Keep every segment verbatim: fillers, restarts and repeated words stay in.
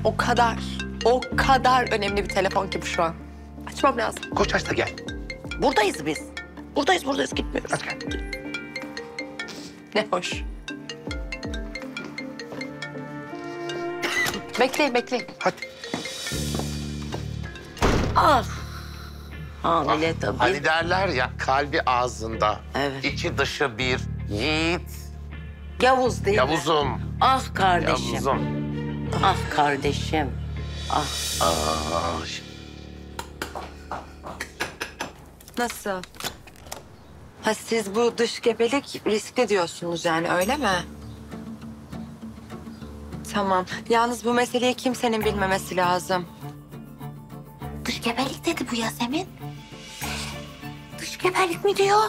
O kadar, o kadar önemli bir telefon ki bu şu an. Açmam lazım. Koş aç da gel. Buradayız biz. Buradayız, buradayız. Gitmiyoruz. Aç gel. Ne hoş. Bekleyin, bekleyin. Hadi. Ah. Hamile tabii. Hani derler ya kalbi ağzında. Evet. İçi dışı bir yiğit. Yavuz değil mi? Yavuzum. Ah kardeşim. Yavuzum. Ah kardeşim. Ah. Aa, Nasıl? Ha siz bu dış gebelik riskli diyorsunuz yani öyle mi? Tamam. Yalnız bu meseleyi kimsenin bilmemesi lazım. Dış gebelik dedi bu Yasemin. Dış gebelik mi diyor?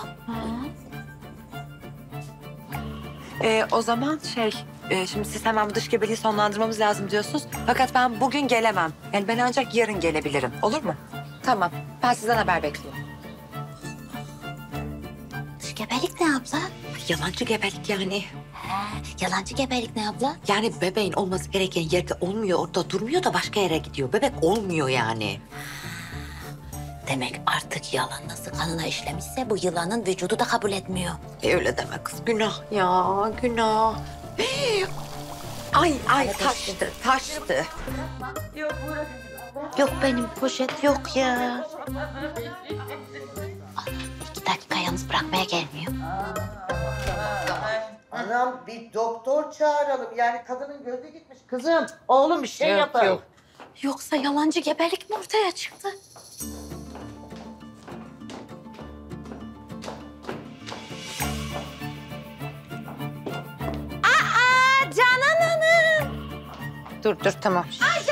Ee, o zaman şey, e, şimdi siz hemen bu dış gebeliği sonlandırmamız lazım diyorsunuz. Fakat ben bugün gelemem. Yani ben ancak yarın gelebilirim. Olur mu? Tamam. Ben sizden haber bekliyorum. Dış gebelik ne abla? Yalancı gebelik yani. He, yalancı gebelik ne abla? Yani bebeğin olması gereken yerde olmuyor, orada durmuyor da başka yere gidiyor. Bebek olmuyor yani. Demek artık yalan nasıl kanına işlemişse bu yılanın vücudu da kabul etmiyor. E öyle deme kız. Günah ya, günah. Ay, ay taştı, taştı. Yok benim poşet yok ya. İki dakika yalnız bırakmaya gelmiyor. Anam bir doktor çağıralım. Yani kadının gözü gitmiş. Kızım, oğlum bir şey Yok, yapalım. yok. Yoksa yalancı gebelik mi ortaya çıktı? Aa, Canan Hanım. Dur, dur tamam.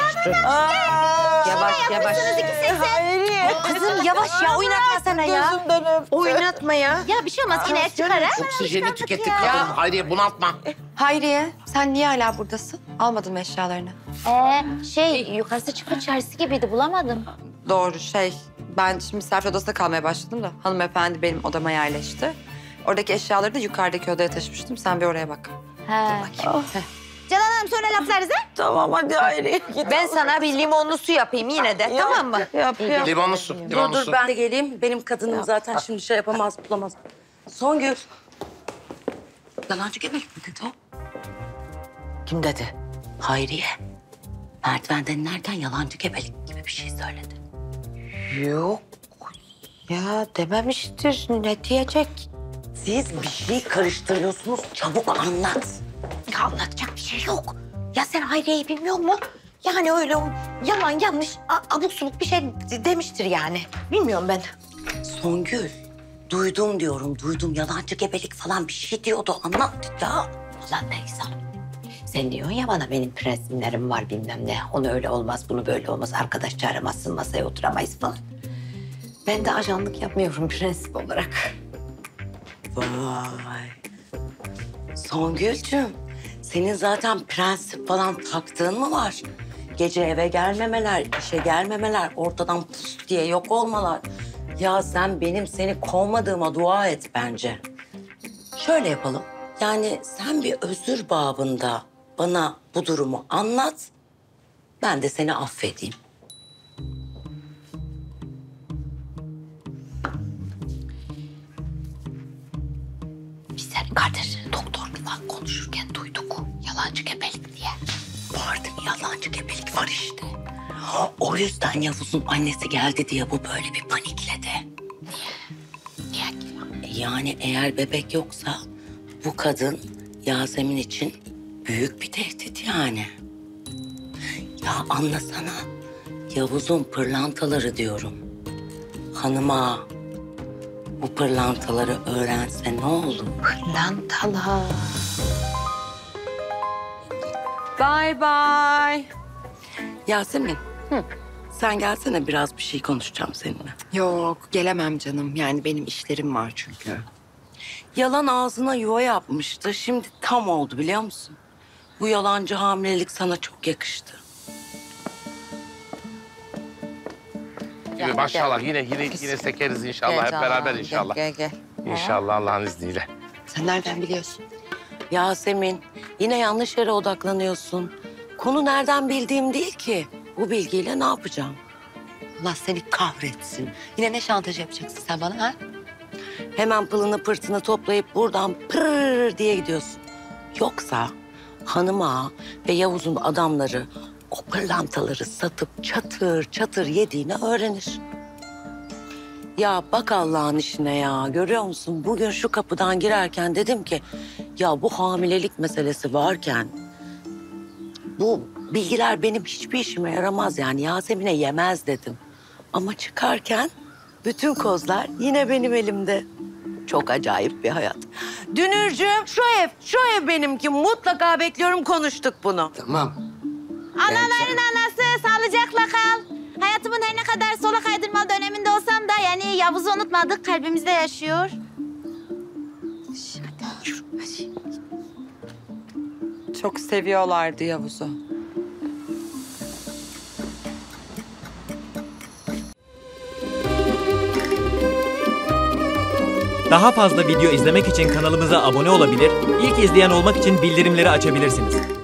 Yavaş, yavaş. Kızım yavaş ya oynatma sana ya. Oynatma ya. Ya bir şey olmaz yine et çıkar ha. oksijeni tükettik kadın. Hayriye bunaltma. Hayriye, sen niye hala buradasın? Almadın mı eşyalarını? Ee, şey yukarısı çıkır çarşısı gibiydi bulamadım. Doğru şey. Ben şimdi misafir odasında kalmaya başladım da hanımefendi benim odama yerleşti. Oradaki eşyaları da yukarıdaki odaya taşımıştım. Sen bir oraya bak. He. Canan Hanım sonra laflarız ha? Tamam hadi Hayriye git. Ben sana bir limonlu su yapayım yine de, tamam mı? Yap yap. Limonlu su, Dur limonlu dur su. ben de geleyim. Benim kadınım zaten şimdi şey yapamaz bulamaz. Songül. Yalancı gebelik mi dedi o? Kim dedi? Hayriye. Merdivenden inerken yalancı gebelik gibi bir şey söyledi. Yok. Ya dememiştir. Ne diyecek? Siz bir şey karıştırıyorsunuz. Çabuk anlat. Ya anlatacak bir şey yok. Ya sen Hayriye'yi bilmiyor mu? Yani öyle o yalan yanlış a- abuk subuk bir şey de- demiştir yani. Bilmiyorum ben. Songül. Duydum diyorum, duydum. Yalancı gebelik falan bir şey diyordu. Anlat ya. Ulan Neyse. Sen diyorsun ya bana benim prensiplerim var bilmem ne. Onu öyle olmaz, bunu böyle olmaz. Arkadaş çağıramazsın, masaya oturamayız falan. Ben de ajanlık yapmıyorum prensip olarak. Vay. Songül'cüğüm, senin zaten prensip falan taktığın mı var? Gece eve gelmemeler, işe gelmemeler, ortadan pus diye yok olmalar. Ya sen benim seni kovmadığıma dua et bence. Şöyle yapalım. Yani sen bir özür babında bana bu durumu anlat. Ben de seni affedeyim. Biz senin kardeşini doktor falan konuşurken duyduk. Yalancı gebelik diye. Vardı bir yalancı gebelik var işte. O yüzden Yavuz'un annesi geldi diye bu böyle bir panikledi. Niye ki? Yani eğer bebek yoksa bu kadın Yasemin için büyük bir tehdit yani. Ya anlasana. Yavuz'un pırlantaları diyorum. Hanıma bu pırlantaları öğrense ne olur? Pırlantalar. Bye bye. Yasemin. Sen gelsene biraz bir şey konuşacağım seninle. Yok, gelemem canım. Yani benim işlerim var çünkü. Yalan ağzına yuva yapmıştı. Şimdi tam oldu biliyor musun? Bu yalancı hamilelik sana çok yakıştı. Gibi maşallah yine yine yine sekeriz inşallah hep beraber inşallah. Gel, gel, gel. İnşallah Allah'ın izniyle. Sen nereden biliyorsun? Yasemin, yine yanlış yere odaklanıyorsun. konu nereden bildiğim değil ki. Bu bilgiyle ne yapacağım? Allah seni kahretsin. Yine ne şantaj yapacaksın sen bana ha? Hemen pılını pırtını toplayıp buradan pırr diye gidiyorsun. Yoksa hanım ağa ve Yavuz'un adamları o pırlantaları satıp çatır çatır yediğini öğrenir. Ya bak Allah'ın işine ya. Görüyor musun? Bugün şu kapıdan girerken dedim ki... ...ya bu hamilelik meselesi varken... ...bu bilgiler benim hiçbir işime yaramaz yani. Yasemin'e yemez dedim. Ama çıkarken bütün kozlar yine benim elimde. Çok acayip bir hayat. Dünürcüğüm şu ev, şu ev benimki. Mutlaka bekliyorum, konuştuk bunu. Tamam. Anaların anası sağlıcakla kal. Hayatımın her ne kadar sola kaydırmalı döneminde olsam da yani Yavuz'u unutmadık, kalbimizde yaşıyor. Çok seviyorlardı Yavuz'u. Daha fazla video izlemek için kanalımıza abone olabilir, ilk izleyen olmak için bildirimleri açabilirsiniz.